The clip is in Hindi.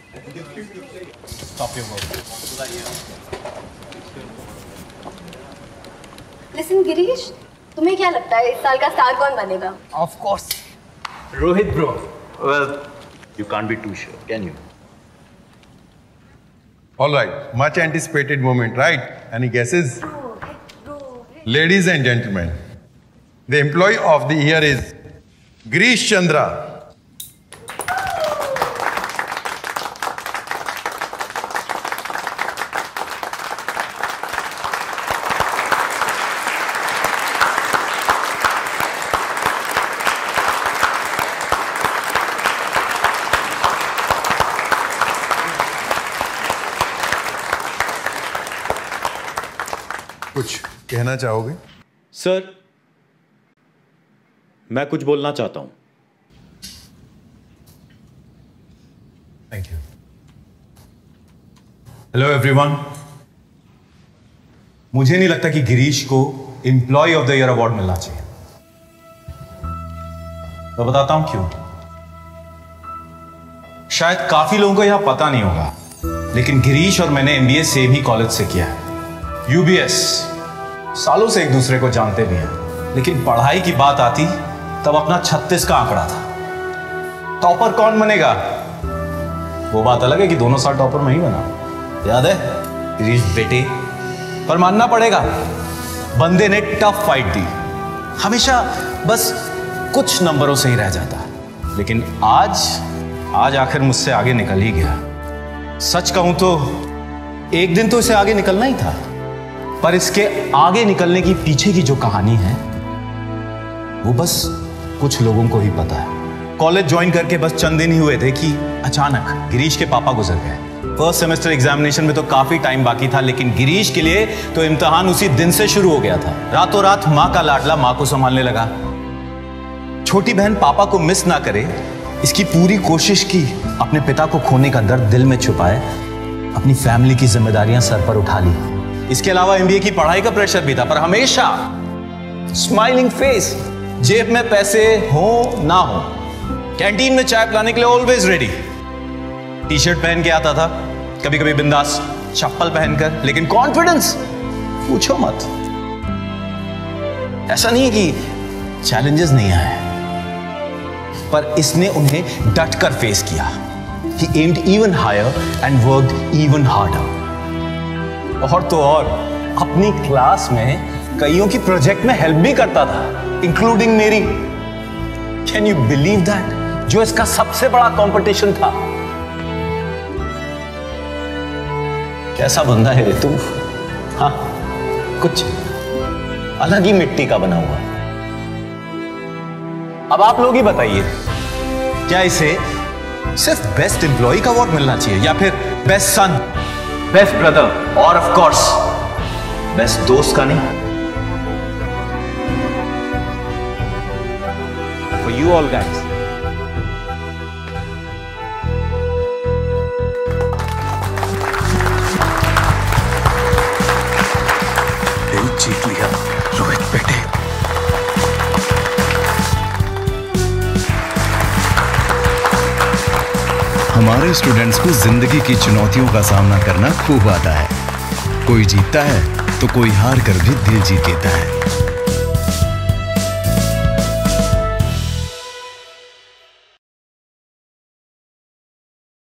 Stop your work. Listen, Girish, तुम्हें क्या लगता है इस साल का स्टार कौन बनेगा? Of course, Rohit bro. Well, you can't be too sure, can you? All right, much anticipated moment, right? Any guesses? Ladies and gentlemen, the employee of the year is Girish Chandra. कुछ कहना चाहोगे? सर, मैं कुछ बोलना चाहता हूं। Thank you. Hello everyone. मुझे नहीं लगता कि गिरीश को employee of the year award मिलना चाहिए। मैं बताता हूं क्यों। शायद काफी लोगों को यह पता नहीं होगा, लेकिन गिरीश और मैंने एमबीए सेम ही कॉलेज से किया है, यूबीएस। सालों से एक दूसरे को जानते भी हैं, लेकिन पढ़ाई की बात आती तब अपना 36 का आंकड़ा था। टॉपर कौन बनेगा, वो बात अलग है कि दोनों साल टॉपर में ही बना, याद है गिरीश बेटे। पर मानना पड़ेगा, बंदे ने टफ फाइट दी, हमेशा बस कुछ नंबरों से ही रह जाता, लेकिन आज आखिर मुझसे आगे निकल ही गया। सच कहूं तो एक दिन तो इसे आगे निकलना ही था, पर इसके आगे निकलने की पीछे की जो कहानी है वो बस कुछ लोगों को ही पता है। कॉलेज ज्वाइन करके बस चंद दिन ही हुए थे कि अचानक गिरीश के पापा गुजर गए। फर्स्ट सेमेस्टर एग्जामिनेशन में तो काफी टाइम बाकी था, लेकिन गिरीश के लिए तो इम्तिहान उसी दिन से शुरू हो गया था। रातों रात मां का लाडला मां को संभालने लगा। छोटी बहन पापा को मिस ना करे, इसकी पूरी कोशिश की। अपने पिता को खोने का दर्द दिल में छुपाए, अपनी फैमिली की जिम्मेदारियां सर पर उठा ली। इसके अलावा एमबीए की पढ़ाई का प्रेशर भी था, पर हमेशा स्माइलिंग फेस, जेब में पैसे हो ना हो, कैंटीन में चाय पिलाने के लिए ऑलवेज रेडी। टी शर्ट पहन के आता था, कभी कभी बिंदास चप्पल पहनकर, लेकिन कॉन्फिडेंस पूछो मत। ऐसा नहीं है कि चैलेंजेस नहीं आए, पर इसने उन्हें डटकर फेस किया। He aimed even higher and worked even harder. और तो और अपनी क्लास में कईयों की प्रोजेक्ट में हेल्प भी करता था, इंक्लूडिंग मेरी। Can you believe that? जो इसका सबसे बड़ा कंपटीशन था। कैसा बंदा है रे तू? हाँ, कुछ अलग ही मिट्टी का बना हुआ। अब आप लोग ही बताइए, क्या इसे सिर्फ बेस्ट एम्प्लॉय का अवार्ड मिलना चाहिए, या फिर बेस्ट सन, बेस्ट ब्रदर, और ऑफ कोर्स बेस्ट दोस्त का नहीं? For you all guys. दिल जीत लिया रोहित बेटे। हमारे स्टूडेंट्स को जिंदगी की चुनौतियों का सामना करना खूब आता है। कोई जीतता है तो कोई हार कर भी दिल जीत लेता है।